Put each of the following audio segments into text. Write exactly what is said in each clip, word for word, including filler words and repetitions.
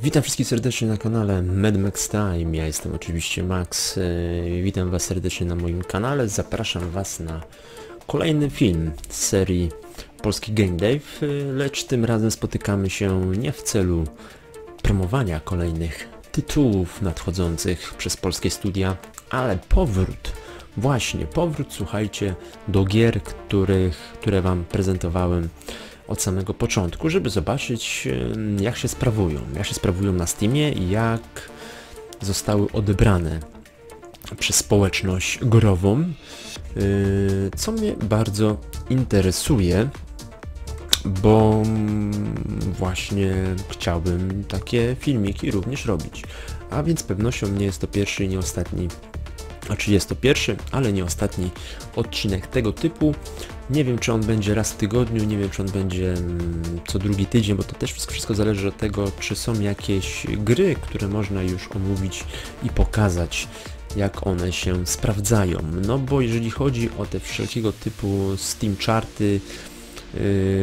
Witam wszystkich serdecznie na kanale Mad Max Time. Ja jestem oczywiście Max. Witam was serdecznie na moim kanale. Zapraszam was na kolejny film z serii Polski Game Dave, lecz tym razem spotykamy się nie w celu promowania kolejnych tytułów nadchodzących przez polskie studia, ale powrót, właśnie powrót, słuchajcie, do gier, których, które wam prezentowałem od samego początku, żeby zobaczyć, jak się sprawują, jak się sprawują na Steamie i jak zostały odebrane przez społeczność grową, co mnie bardzo interesuje, bo właśnie chciałbym takie filmiki również robić, a więc z pewnością nie jest to pierwszy i nie ostatni, znaczy jest to pierwszy, ale nie ostatni odcinek tego typu. Nie wiem, czy on będzie raz w tygodniu, nie wiem, czy on będzie co drugi tydzień, bo to też wszystko zależy od tego, czy są jakieś gry, które można już omówić i pokazać, jak one się sprawdzają. No bo jeżeli chodzi o te wszelkiego typu Steam charty yy,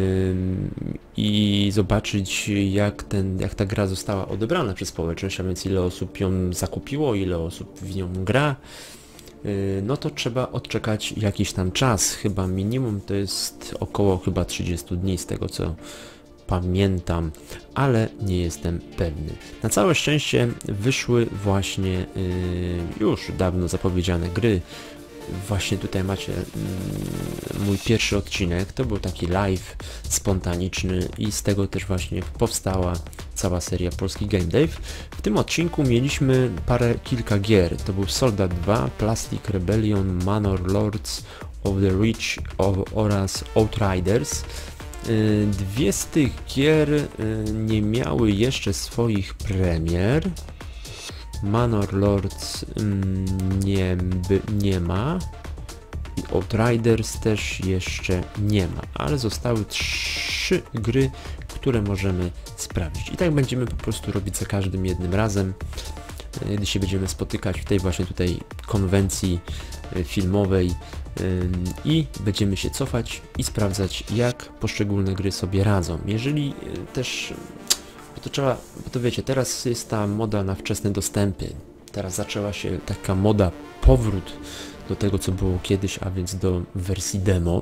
i zobaczyć, jak, ten, jak ta gra została odebrana przez społeczność, a więc ile osób ją zakupiło, ile osób w nią gra, no to trzeba odczekać jakiś tam czas, chyba minimum to jest około chyba trzydziestu dni z tego co pamiętam, ale nie jestem pewny. Na całe szczęście wyszły właśnie yy, już dawno zapowiedziane gry. Właśnie tutaj macie yy, mój pierwszy odcinek, to był taki live spontaniczny i z tego też właśnie powstała cała seria Polski Game Dave. W tym odcinku mieliśmy parę, kilka gier. To był Soldat dwa, Plastic Rebellion, Manor Lords of the Rich oraz Outriders. Yy, dwie z tych gier yy, nie miały jeszcze swoich premier. Manor Lords mm, nie, by, nie ma i Outriders też jeszcze nie ma, ale zostały trzy gry, które możemy sprawdzić. I tak będziemy po prostu robić za każdym jednym razem, gdy się będziemy spotykać w tej właśnie tutaj konwencji filmowej i będziemy się cofać i sprawdzać, jak poszczególne gry sobie radzą. Jeżeli też, bo to trzeba, bo to wiecie, teraz jest ta moda na wczesne dostępy, teraz zaczęła się taka moda powrót do tego, co było kiedyś, a więc do wersji demo.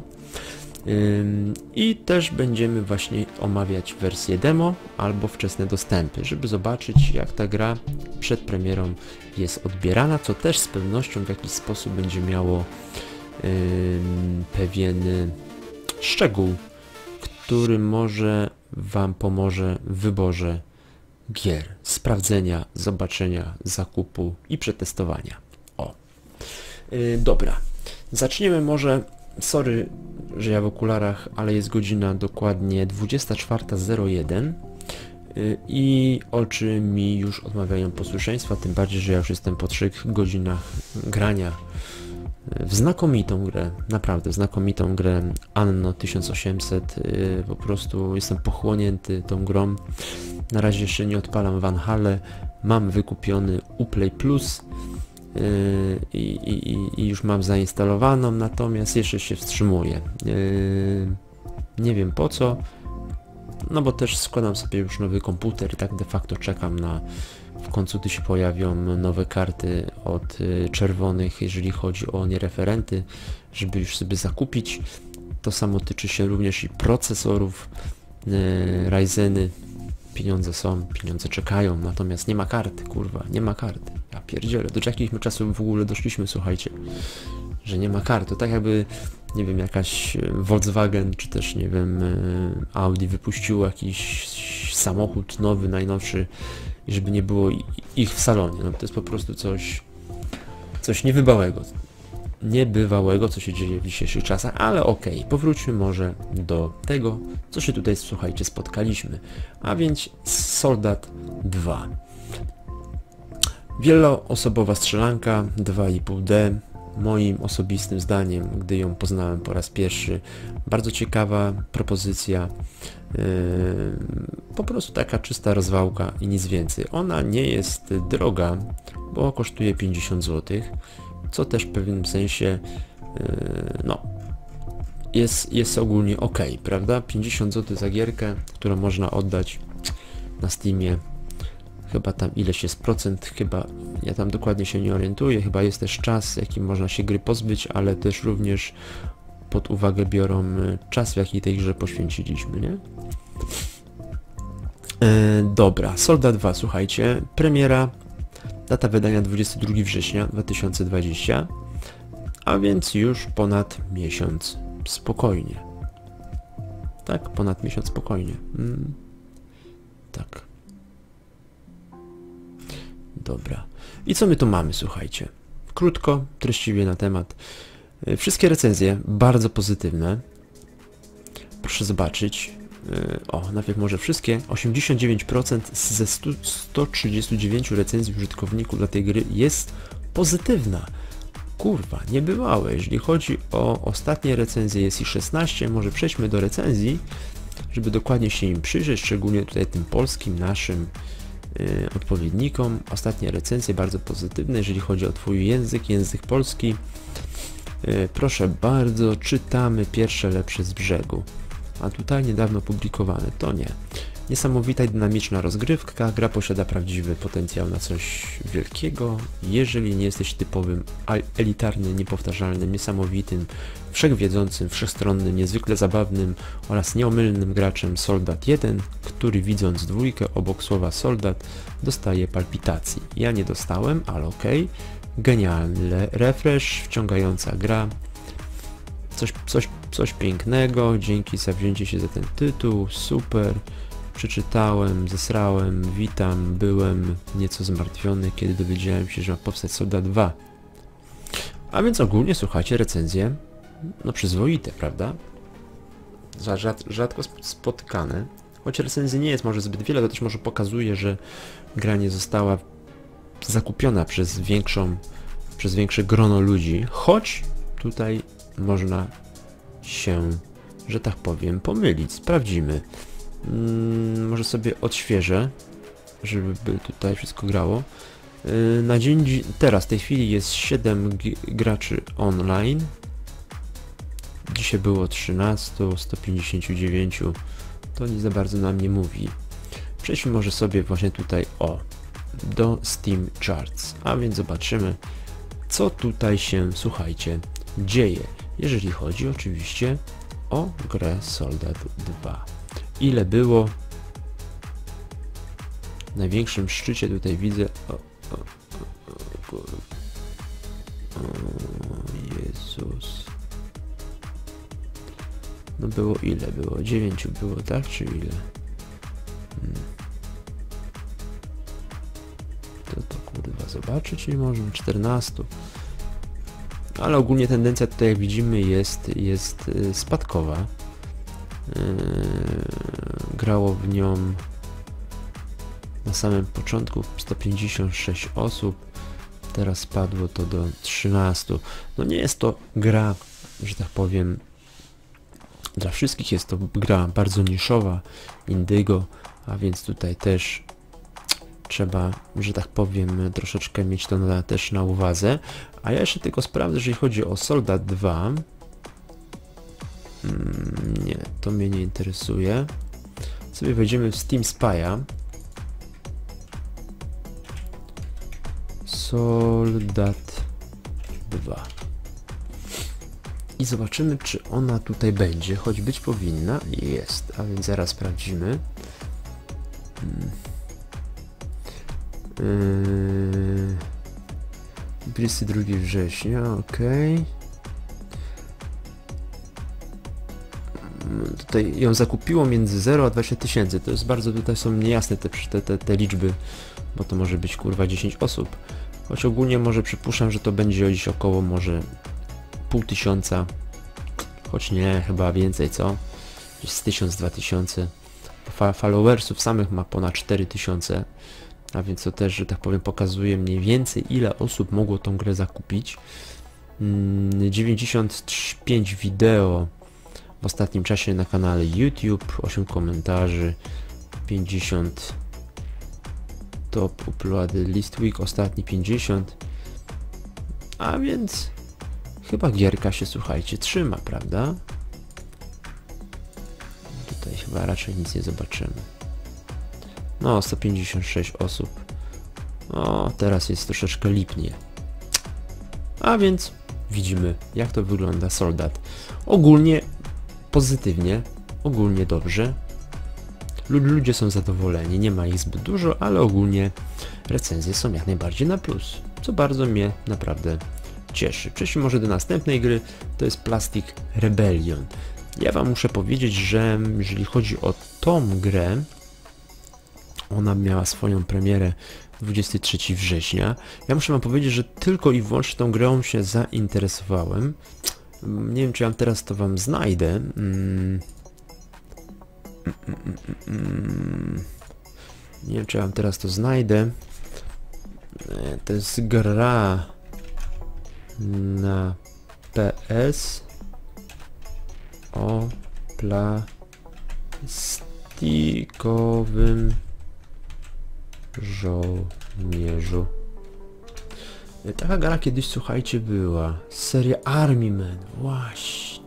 I też będziemy właśnie omawiać wersję demo albo wczesne dostępy, żeby zobaczyć, jak ta gra przed premierą jest odbierana, co też z pewnością w jakiś sposób będzie miało pewien szczegół, który może wam pomoże w wyborze gier, sprawdzenia, zobaczenia, zakupu i przetestowania. O, yy, dobra, zaczniemy może. Sorry, że ja w okularach, ale jest godzina dokładnie dwudziesta czwarta zero jeden yy, i oczy mi już odmawiają posłuszeństwa, tym bardziej, że ja już jestem po trzech godzinach grania w znakomitą grę, naprawdę znakomitą grę Anno tysiąc osiemset, yy, po prostu jestem pochłonięty tą grą. Na razie jeszcze nie odpalam Valhalla, mam wykupiony Uplay Plus yy, i, i, i już mam zainstalowaną, natomiast jeszcze się wstrzymuję. Yy, nie wiem po co, no bo też składam sobie już nowy komputer i tak de facto czekam na w końcu tu się pojawią nowe karty od y, czerwonych, jeżeli chodzi o niereferenty, żeby już sobie zakupić. To samo tyczy się również i procesorów, y, Ryzeny. Pieniądze są, pieniądze czekają, natomiast nie ma karty, kurwa, nie ma karty. Ja pierdzielę, do jakich my czasów w ogóle doszliśmy, słuchajcie, że nie ma karty. To tak jakby, nie wiem, jakaś Volkswagen, czy też, nie wiem, Audi wypuściło jakiś samochód nowy, najnowszy, i żeby nie było ich w salonie. No to jest po prostu coś, coś niebywałego. Niebywałego, co się dzieje w dzisiejszych czasach, ale okej, okay, powróćmy może do tego, co się tutaj, słuchajcie, spotkaliśmy. A więc Soldat dwa. Wieloosobowa strzelanka dwa i pół D. Moim osobistym zdaniem, gdy ją poznałem po raz pierwszy, bardzo ciekawa propozycja, yy, po prostu taka czysta rozwałka i nic więcej. Ona nie jest droga, bo kosztuje pięćdziesiąt złotych, co też w pewnym sensie yy, no, jest, jest ogólnie ok, prawda? pięćdziesiąt złotych za gierkę, którą można oddać na Steamie chyba tam ileś jest procent, chyba, ja tam dokładnie się nie orientuję, chyba jest też czas, jakim można się gry pozbyć, ale też również pod uwagę biorą czas, w jaki tej grze poświęciliśmy, nie? E, dobra, Soldat dwa, słuchajcie, premiera, data wydania dwudziestego drugiego września dwa tysiące dwudziestego, a więc już ponad miesiąc spokojnie. Tak, ponad miesiąc spokojnie. Mm, tak. Dobra. I co my tu mamy, słuchajcie? Krótko, treściwie na temat. Wszystkie recenzje bardzo pozytywne. Proszę zobaczyć. O, najpierw może wszystkie. osiemdziesiąt dziewięć procent ze stu trzydziestu dziewięciu recenzji użytkowników dla tej gry jest pozytywna. Kurwa, niebywałe. Jeżeli chodzi o ostatnie recenzje, jest ich szesnaście. Może przejdźmy do recenzji, żeby dokładnie się im przyjrzeć, szczególnie tutaj tym polskim naszym yy, odpowiednikom. Ostatnie recenzje bardzo pozytywne, jeżeli chodzi o Twój język, język polski. Yy, proszę bardzo, czytamy pierwsze lepsze z brzegu. A tutaj niedawno publikowane, to nie. Niesamowita i dynamiczna rozgrywka, gra posiada prawdziwy potencjał na coś wielkiego. Jeżeli nie jesteś typowym, elitarnym, niepowtarzalnym, niesamowitym, wszechwiedzącym, wszechstronnym, niezwykle zabawnym oraz nieomylnym graczem Soldat jeden, który widząc dwójkę obok słowa soldat dostaje palpitacji. Ja nie dostałem, ale okej. Okay. Genialny refresh, wciągająca gra. Coś, coś, coś pięknego, dzięki za wzięcie się za ten tytuł, super. Przeczytałem, zesrałem, witam, byłem nieco zmartwiony, kiedy dowiedziałem się, że ma powstać Soldat dwa. A więc ogólnie, słuchajcie, recenzje, no przyzwoite, prawda? Rzad, rzadko spotykane. Choć recenzji nie jest może zbyt wiele, to też może pokazuje, że gra nie została zakupiona przez większą, przez większe grono ludzi. Choć tutaj można się, że tak powiem, pomylić. Sprawdzimy. Hmm, może sobie odświeżę, żeby tutaj wszystko grało. Yy, na dzień teraz, w tej chwili jest siedem graczy online. Dzisiaj było trzynaście, sto pięćdziesiąt dziewięć. To nie za bardzo nam nie mówi. Przejdźmy może sobie właśnie tutaj o do Steam Charts, a więc zobaczymy, co tutaj się, słuchajcie, dzieje, jeżeli chodzi oczywiście o grę Soldat dwa. Ile było? W największym szczycie tutaj widzę. O, o, o, o, o Jezus. No było ile? Było dziewięć było, tak? Czy ile? Hmm. To to kurwa zobaczyć nie możemy. czternaście. Ale ogólnie tendencja tutaj, jak widzimy, jest, jest spadkowa. Yy, grało w nią na samym początku sto pięćdziesiąt sześć osób, teraz spadło to do trzynastu. No nie jest to gra, że tak powiem, dla wszystkich, jest to gra bardzo niszowa, indygo, a więc tutaj też trzeba, że tak powiem, troszeczkę mieć to na, też na uwadze. A ja jeszcze tylko sprawdzę, jeżeli chodzi o Soldat dwa. Hmm, nie, to mnie nie interesuje. Sobie wejdziemy w Steam Spy'a. Soldat dwa. I zobaczymy, czy ona tutaj będzie, choć być powinna. Jest, a więc zaraz sprawdzimy. Hmm. Yy... dwudziestego drugiego września, ok. Tutaj ją zakupiło między zero a dwadzieścia tysięcy. To jest bardzo, tutaj są niejasne te, te, te, te liczby, bo to może być kurwa dziesięć osób. Choć ogólnie może przypuszczam, że to będzie gdzieś około może pół tysiąca. Choć nie, chyba więcej, co? Gdzieś z tysiąc, dwa tysiące. Followersów samych ma ponad cztery tysiące. A więc to też, że tak powiem, pokazuje mniej więcej, ile osób mogło tą grę zakupić. dziewięćdziesiąt pięć wideo w ostatnim czasie na kanale YouTube, osiem komentarzy, pięćdziesiąt top uploady list week, ostatni pięćdziesiąt. A więc chyba gierka się, słuchajcie, trzyma, prawda? Tutaj chyba raczej nic nie zobaczymy. No, sto pięćdziesiąt sześć osób. O, teraz jest troszeczkę lipnie. A więc widzimy, jak to wygląda Soldat. Ogólnie pozytywnie, ogólnie dobrze. Ludzie są zadowoleni, nie ma ich zbyt dużo, ale ogólnie recenzje są jak najbardziej na plus, co bardzo mnie naprawdę cieszy. Przejdźmy może do następnej gry, to jest Plastic Rebellion. Ja wam muszę powiedzieć, że jeżeli chodzi o tą grę, ona miała swoją premierę dwudziestego trzeciego września. Ja muszę wam powiedzieć, że tylko i wyłącznie tą grą się zainteresowałem. Nie wiem, czy ja teraz to wam znajdę. Mm. Nie wiem, czy ja wam teraz to znajdę. To jest gra na P S o plastikowym żołnierzu. Taka gra kiedyś, słuchajcie, była. Seria Army Man. Właśnie.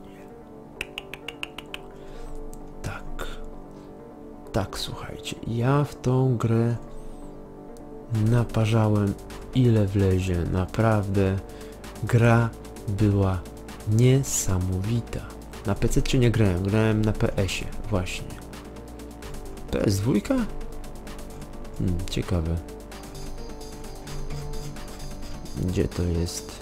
Tak. Tak, słuchajcie. Ja w tą grę naparzałem ile wlezie. Naprawdę. Gra była niesamowita. Na P C czy nie grałem? Grałem na P S ie. Właśnie. P S dwa? Hmm, ciekawe. Gdzie to jest?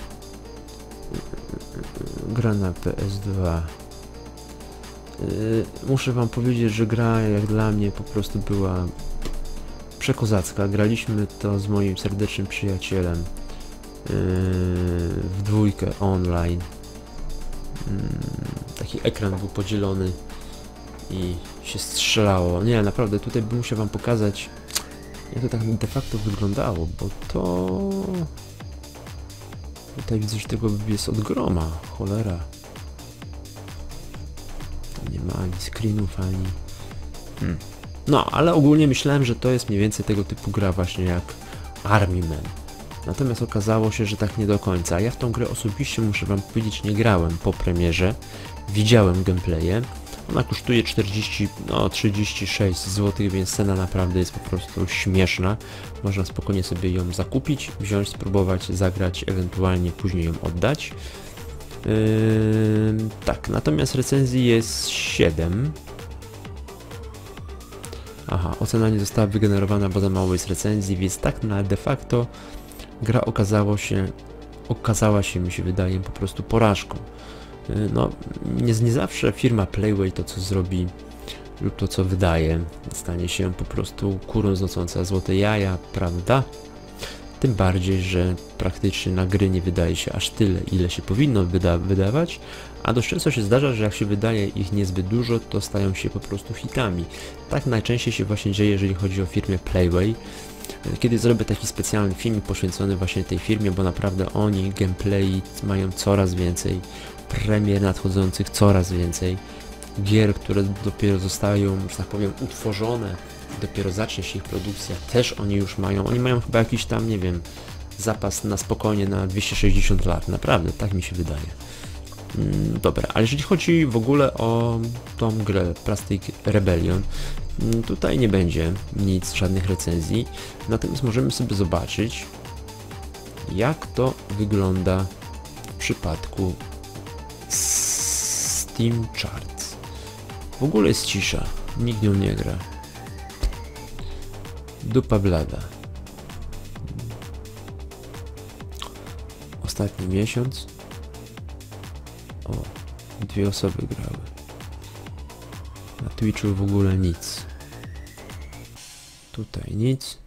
Gra na P S dwa. Yy, muszę wam powiedzieć, że gra jak dla mnie po prostu była przekozacka. Graliśmy to z moim serdecznym przyjacielem yy, w dwójkę online. Yy, taki ekran był podzielony i się strzelało. Nie, naprawdę tutaj bym musiał wam pokazać, jak to tak de facto wyglądało, bo to... Tutaj widzę, że tego jest od groma, cholera. Tam nie ma ani screenów, ani... Hmm. No, ale ogólnie myślałem, że to jest mniej więcej tego typu gra właśnie jak Army Man. Natomiast okazało się, że tak nie do końca. Ja w tą grę osobiście, muszę wam powiedzieć, nie grałem po premierze. Widziałem gameplaye. Ona kosztuje czterdzieści, no trzydzieści sześć złotych, więc cena naprawdę jest po prostu śmieszna. Można spokojnie sobie ją zakupić, wziąć, spróbować, zagrać, ewentualnie później ją oddać. Yy, tak, natomiast recenzji jest siedem. Aha, ocena nie została wygenerowana, bo za mało jest recenzji, więc tak na de facto gra okazało się, okazała się, mi się wydaje, po prostu porażką. No, nie, nie zawsze firma Playway to, co zrobi lub to, co wydaje, stanie się po prostu kurą znosąca złote jaja, prawda? Tym bardziej, że praktycznie na gry nie wydaje się aż tyle, ile się powinno wyda wydawać, a dość często się zdarza, że jak się wydaje ich niezbyt dużo, to stają się po prostu hitami. Tak najczęściej się właśnie dzieje, jeżeli chodzi o firmę Playway. Kiedy zrobię taki specjalny film poświęcony właśnie tej firmie, bo naprawdę oni gameplay mają coraz więcej, premier nadchodzących coraz więcej, gier, które dopiero zostają, że tak powiem, utworzone, dopiero zacznie się ich produkcja, też oni już mają, oni mają chyba jakiś tam, nie wiem, zapas na spokojnie na dwieście sześćdziesiąt lat, naprawdę, tak mi się wydaje. Mm, dobra, ale jeżeli chodzi w ogóle o tą grę Plastic Rebellion, mm, tutaj nie będzie nic, żadnych recenzji, natomiast możemy sobie zobaczyć, jak to wygląda w przypadku Steam Charts. W ogóle jest cisza, nikt nią nie gra. Dupa blada. Ostatni miesiąc. O, dwie osoby grały. Na Twitchu w ogóle nic. Tutaj nic.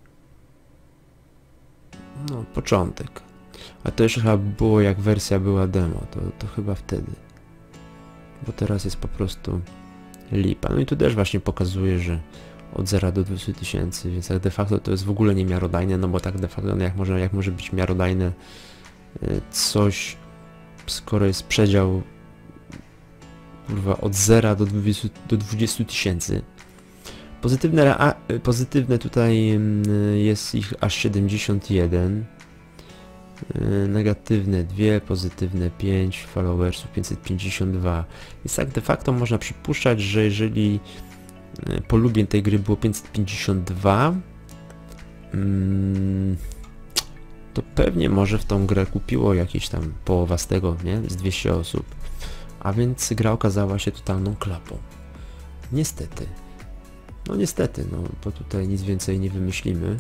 No, początek. A to jeszcze chyba było, jak wersja była demo, to, to chyba wtedy. Bo teraz jest po prostu lipa. No i tu też właśnie pokazuje, że od zera do dwustu tysięcy, więc tak de facto to jest w ogóle niemiarodajne, no bo tak de facto, no jak, może, jak może być miarodajne coś, skoro jest przedział, kurwa, od zera do dwudziestu, do dwudziestu tysięcy. Pozytywne, a, pozytywne tutaj jest ich aż siedemdziesiąt jeden. Negatywne dwa, pozytywne pięć, followersów pięćset pięćdziesiąt dwa. Więc tak de facto można przypuszczać, że jeżeli polubień tej gry było pięćset pięćdziesiąt dwa. Mm, to pewnie może w tą grę kupiło jakieś tam połowa z tego, nie? Z dwieście osób. A więc gra okazała się totalną klapą. Niestety. No niestety, no bo tutaj nic więcej nie wymyślimy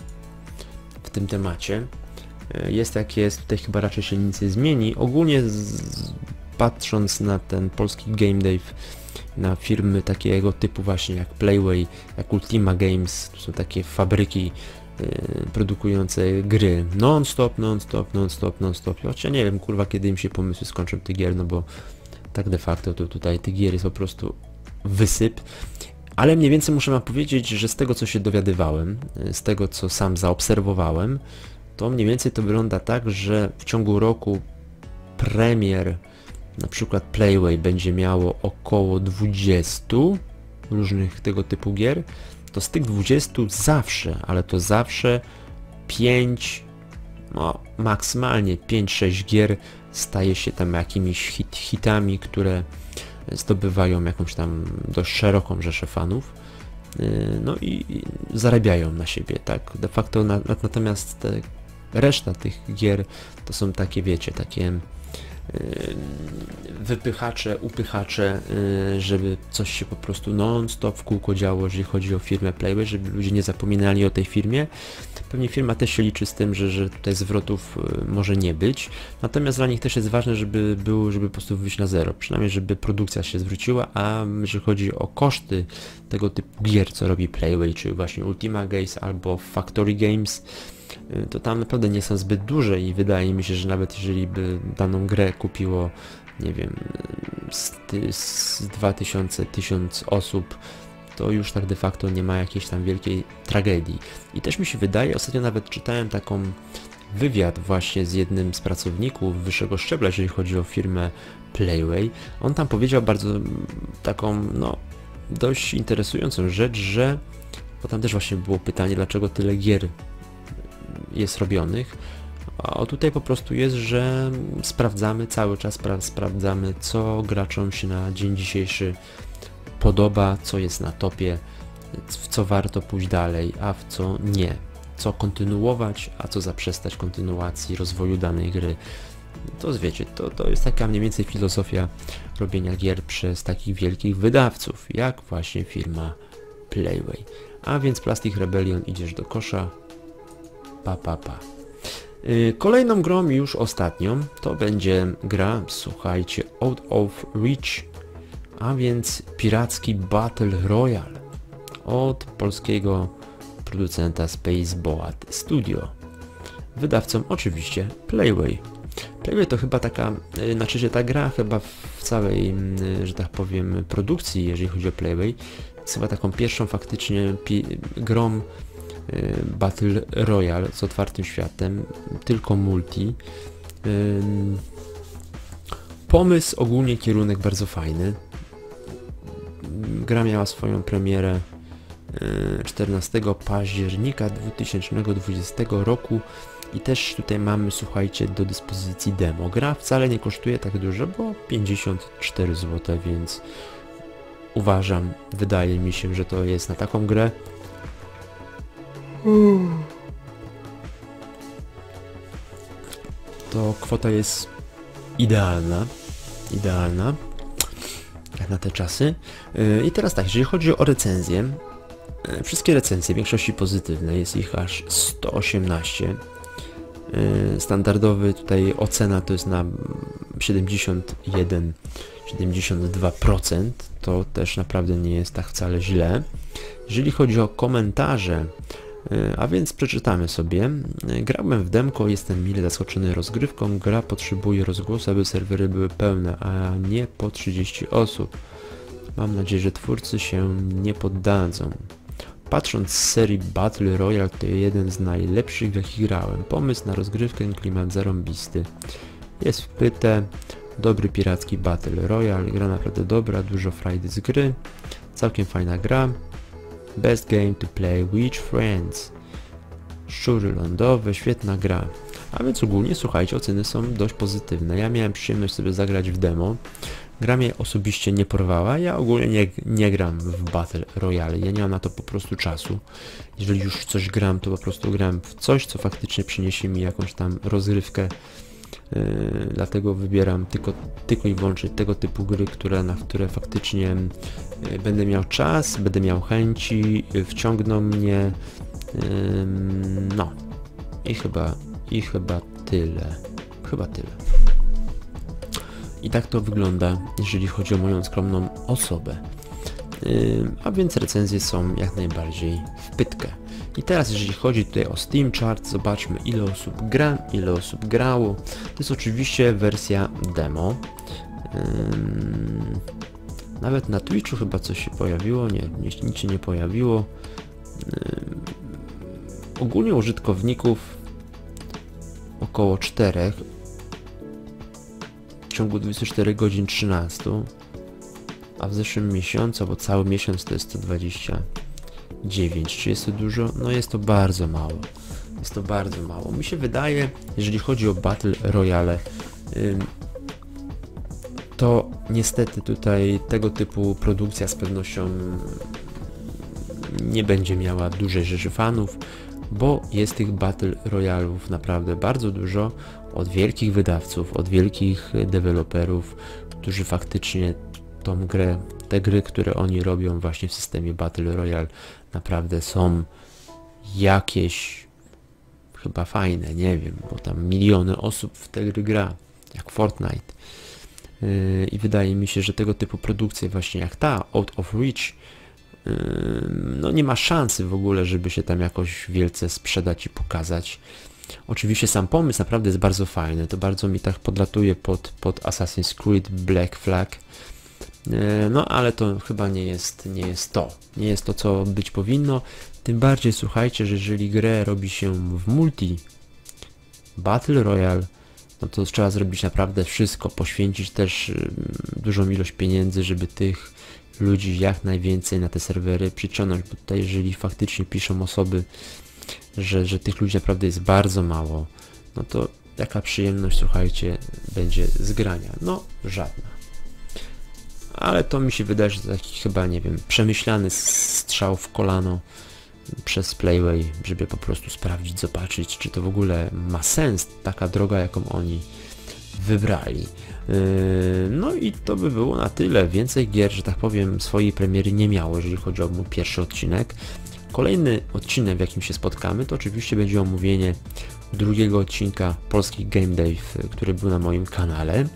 w tym temacie. Jest jak jest, tutaj chyba raczej się nic nie zmieni. Ogólnie z, patrząc na ten polski Game Dave, na firmy takiego typu właśnie jak Playway, jak Ultima Games, to są takie fabryki yy, produkujące gry non-stop, non-stop, non-stop, non-stop. Choć ja nie wiem, kurwa, kiedy im się pomysły skończą tych gier, no bo tak de facto to tutaj tych gier jest po prostu wysyp. Ale mniej więcej muszę wam powiedzieć, że z tego co się dowiadywałem, z tego co sam zaobserwowałem, to mniej więcej to wygląda tak, że w ciągu roku premier, na przykład Playway, będzie miało około dwadzieścia różnych tego typu gier, to z tych dwudziestu zawsze, ale to zawsze pięć, no maksymalnie pięć sześć gier staje się tam jakimiś hit, hitami, które zdobywają jakąś tam dość szeroką rzeszę fanów, no i, i zarabiają na siebie, tak, de facto na, natomiast te, reszta tych gier to są takie, wiecie, takie yy, wypychacze, upychacze, yy, żeby coś się po prostu non-stop w kółko działo, jeżeli chodzi o firmę Playway, żeby ludzie nie zapominali o tej firmie. Pewnie firma też się liczy z tym, że, że tutaj zwrotów yy, może nie być, natomiast dla nich też jest ważne, żeby był, żeby po prostu wyjść na zero, przynajmniej żeby produkcja się zwróciła, a jeżeli chodzi o koszty tego typu gier, co robi Playway, czy właśnie Ultima Games albo Factory Games, to tam naprawdę nie są zbyt duże i wydaje mi się, że nawet jeżeli by daną grę kupiło, nie wiem, z, z dwa tysiące, tysiąc osób, to już tak de facto nie ma jakiejś tam wielkiej tragedii. I też mi się wydaje, ostatnio nawet czytałem taką wywiad właśnie z jednym z pracowników wyższego szczebla, jeżeli chodzi o firmę Playway. On tam powiedział bardzo taką, no, dość interesującą rzecz, że, bo tam też właśnie było pytanie, dlaczego tyle gier jest robionych, a tutaj po prostu jest, że sprawdzamy, cały czas spra sprawdzamy, co graczom się na dzień dzisiejszy podoba, co jest na topie, w co warto pójść dalej, a w co nie, co kontynuować, a co zaprzestać kontynuacji rozwoju danej gry. To wiecie, to, to jest taka mniej więcej filozofia robienia gier przez takich wielkich wydawców, jak właśnie firma Playway. A więc Plastic Rebellion idziesz do kosza. Pa, pa, pa. Yy, kolejną grą, już ostatnią, to będzie gra, słuchajcie, Out of Reach, a więc piracki Battle Royale od polskiego producenta Space Boat Studio. Wydawcą oczywiście Playway. Playway to chyba taka, yy, znaczy, że ta gra chyba w całej, yy, że tak powiem, produkcji, jeżeli chodzi o Playway, jest chyba taką pierwszą faktycznie grą Battle Royale z otwartym światem, tylko multi. Pomysł, ogólnie kierunek bardzo fajny. Gra miała swoją premierę czternastego października dwa tysiące dwudziestego roku i też tutaj mamy, słuchajcie, do dyspozycji demo. Gra wcale nie kosztuje tak dużo, bo pięćdziesiąt cztery złote, więc uważam, wydaje mi się, że to jest na taką grę to kwota jest idealna, idealna jak na te czasy. I teraz tak, jeżeli chodzi o recenzję, wszystkie recenzje, w większości pozytywne, jest ich aż sto osiemnaście. Standardowy tutaj ocena to jest na siedemdziesiąt jeden siedemdziesiąt dwa procent, to też naprawdę nie jest tak wcale źle. Jeżeli chodzi o komentarze, a więc przeczytamy sobie. Grałem w demko, jestem mile zaskoczony rozgrywką. Gra potrzebuje rozgłosu, aby serwery były pełne, a nie po trzydzieści osób. Mam nadzieję, że twórcy się nie poddadzą. Patrząc z serii Battle Royale, to jeden z najlepszych, w jakich grałem. Pomysł na rozgrywkę, klimat zarąbisty. Jest wpyte, dobry piracki Battle Royale, gra naprawdę dobra, dużo frajdy z gry. Całkiem fajna gra. Best game to play with friends. Szczury lądowe, świetna gra. A więc ogólnie, słuchajcie, oceny są dość pozytywne. Ja miałem przyjemność sobie zagrać w demo. Gra mnie osobiście nie porwała. Ja ogólnie nie, nie gram w Battle Royale. Ja nie mam na to po prostu czasu. Jeżeli już w coś gram, to po prostu gram w coś, co faktycznie przyniesie mi jakąś tam rozrywkę. Yy, dlatego wybieram tylko, tylko i wyłącznie tego typu gry, które, na które faktycznie yy, będę miał czas, będę miał chęci, yy, wciągną mnie. Yy, no i chyba, i chyba tyle. Chyba tyle. I tak to wygląda, jeżeli chodzi o moją skromną osobę. Yy, a więc recenzje są jak najbardziej w pytkę. I teraz jeżeli chodzi tutaj o Steam Chart, zobaczmy ile osób gra, ile osób grało. To jest oczywiście wersja demo. Yy, nawet na Twitchu chyba coś się pojawiło, nie, nic się nie pojawiło. Yy, ogólnie użytkowników około czterech. W ciągu dwudziestu czterech godzin trzynaście, a w zeszłym miesiącu, bo cały miesiąc to jest sto dwadzieścia dziewięć. Czy jest to dużo? No jest to bardzo mało. Jest to bardzo mało. Mi się wydaje, jeżeli chodzi o Battle Royale, to niestety tutaj tego typu produkcja z pewnością nie będzie miała dużej rzeszy fanów, bo jest tych Battle Royalów naprawdę bardzo dużo od wielkich wydawców, od wielkich deweloperów, którzy faktycznie tą grę, te gry, które oni robią właśnie w systemie Battle Royale, naprawdę są jakieś chyba fajne, nie wiem, bo tam miliony osób w te gry gra, jak Fortnite. Yy, I wydaje mi się, że tego typu produkcje właśnie jak ta, Out of Reach, yy, no nie ma szansy w ogóle, żeby się tam jakoś wielce sprzedać i pokazać. Oczywiście sam pomysł naprawdę jest bardzo fajny, to bardzo mi tak podlatuje pod, pod Assassin's Creed Black Flag. No ale to chyba nie jest, nie jest to, nie jest to, co być powinno. Tym bardziej słuchajcie, że jeżeli grę robi się w multi Battle Royale, no to trzeba zrobić naprawdę wszystko, poświęcić też dużą ilość pieniędzy, żeby tych ludzi jak najwięcej na te serwery przyciągnąć, bo tutaj jeżeli faktycznie piszą osoby, że, że tych ludzi naprawdę jest bardzo mało, no to jaka przyjemność, słuchajcie, będzie z grania? No żadna. Ale to mi się wydaje, że to taki chyba, nie wiem, przemyślany strzał w kolano przez Playway, żeby po prostu sprawdzić, zobaczyć, czy to w ogóle ma sens, taka droga, jaką oni wybrali. No i to by było na tyle. Więcej gier, że tak powiem, swojej premiery nie miało, jeżeli chodzi o mój pierwszy odcinek. Kolejny odcinek, w jakim się spotkamy, to oczywiście będzie omówienie drugiego odcinka Polski Game Day, który był na moim kanale.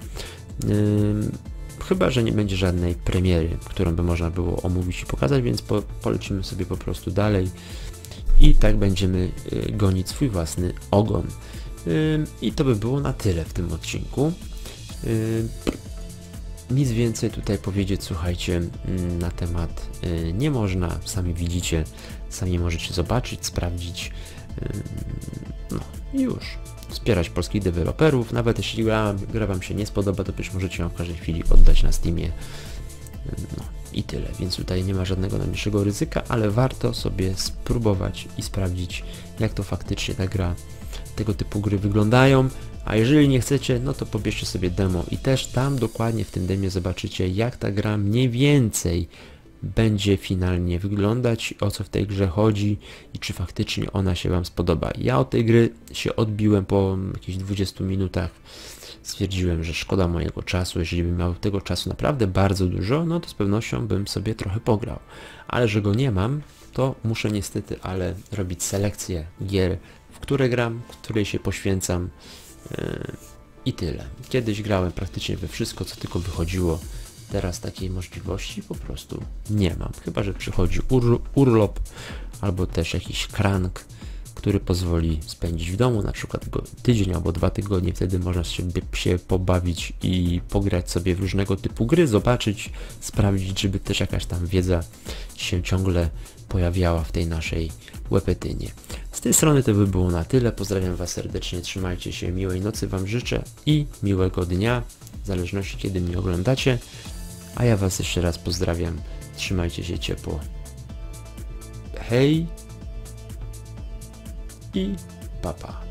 Chyba że nie będzie żadnej premiery, którą by można było omówić i pokazać, więc po, polecimy sobie po prostu dalej i tak będziemy y, gonić swój własny ogon. Y, I to by było na tyle w tym odcinku. Y, nic więcej tutaj powiedzieć, słuchajcie, y, na temat y, nie można, sami widzicie, sami możecie zobaczyć, sprawdzić. Y, no i już. Wspierać polskich deweloperów, nawet jeśli gra, gra Wam się nie spodoba, to też możecie ją w każdej chwili oddać na Steamie. No i tyle, więc tutaj nie ma żadnego najmniejszego ryzyka, ale warto sobie spróbować i sprawdzić, jak to faktycznie ta gra, tego typu gry wyglądają. A jeżeli nie chcecie, no to pobierzcie sobie demo i też tam dokładnie w tym demie zobaczycie, jak ta gra mniej więcej będzie finalnie wyglądać, o co w tej grze chodzi i czy faktycznie ona się Wam spodoba. Ja od tej gry się odbiłem po jakichś dwudziestu minutach. Stwierdziłem, że szkoda mojego czasu. Jeżeli bym miał tego czasu naprawdę bardzo dużo, no to z pewnością bym sobie trochę pograł. Ale że go nie mam, to muszę niestety ale robić selekcję gier, w które gram, w której się poświęcam yy, i tyle. Kiedyś grałem praktycznie we wszystko, co tylko wychodziło. Teraz takiej możliwości po prostu nie mam. Chyba że przychodzi ur urlop albo też jakiś krank, który pozwoli spędzić w domu na przykład tydzień albo dwa tygodnie. Wtedy można się, się pobawić i pograć sobie w różnego typu gry, zobaczyć, sprawdzić, żeby też jakaś tam wiedza się ciągle pojawiała w tej naszej łepetynie. Z tej strony to by było na tyle. Pozdrawiam Was serdecznie, trzymajcie się, miłej nocy Wam życzę i miłego dnia, w zależności kiedy mnie oglądacie. A ja Was jeszcze raz pozdrawiam, trzymajcie się ciepło. Hej i papa.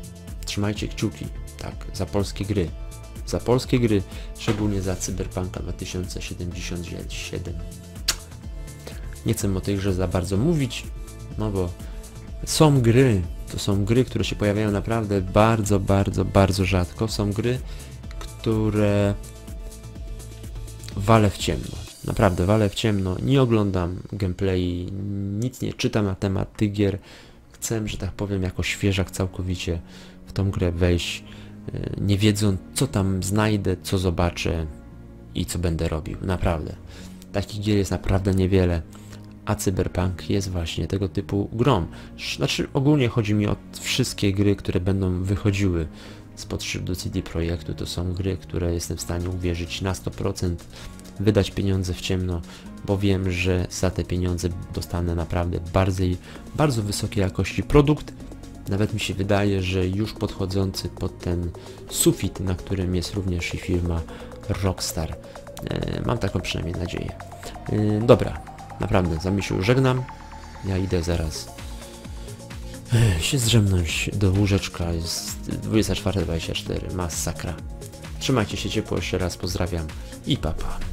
trzymajcie kciuki, tak, za polskie gry. Za polskie gry, szczególnie za Cyberpunka dwa tysiące siedemdziesiąt siedem. Nie chcę o tej grze za bardzo mówić, no bo są gry, to są gry, które się pojawiają naprawdę bardzo, bardzo, bardzo rzadko. Są gry, które walę w ciemno. Naprawdę walę w ciemno. Nie oglądam gameplay, nic nie czytam na temat tych gier. Chcę, że tak powiem, jako świeżak całkowicie w tą grę wejść, nie wiedząc, co tam znajdę, co zobaczę i co będę robił. Naprawdę. Takich gier jest naprawdę niewiele. A Cyberpunk jest właśnie tego typu grą. Znaczy ogólnie chodzi mi o wszystkie gry, które będą wychodziły spod szyldu C D Projektu. To są gry, które jestem w stanie uwierzyć na sto procent, wydać pieniądze w ciemno, bo wiem, że za te pieniądze dostanę naprawdę bardzo, bardzo wysokiej jakości produkt. Nawet mi się wydaje, że już podchodzący pod ten sufit, na którym jest również i firma Rockstar. E, mam taką przynajmniej nadzieję. E, dobra. Naprawdę, za mnie się już żegnam. Ja idę zaraz Ech, się zdrzemnąć do łóżeczka. Jest dwudziesta czwarta dwadzieścia cztery. Masakra. Trzymajcie się ciepło, jeszcze raz pozdrawiam i pa pa.